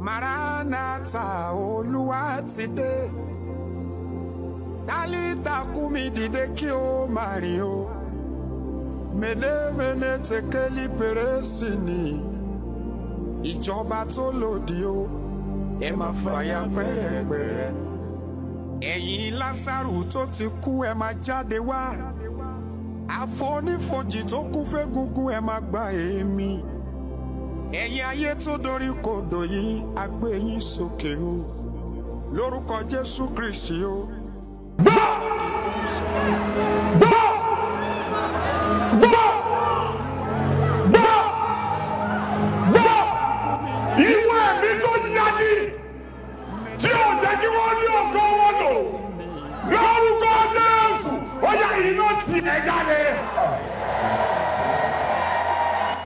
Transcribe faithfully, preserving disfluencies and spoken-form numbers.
Maranatha, Olúwa ti dé. Tálítà kúmi dìde kí o máa rìn o. Mènémèné tekeli pèrèsì ni. Ìjọba tó lòdì o, ẹ máa fàya pẹ́rẹ́pẹ́rẹ́. Ẹ̀yin Lásárù tó ti kú ẹ máa jáde wá. Àfonífojì tó kú fẹ́gungun ẹ máa gba èémí. Ẹ̀yin ayé tó dorí kodò yìí a gbé yín sókè o. Lórúkọ Jésù Kristi o.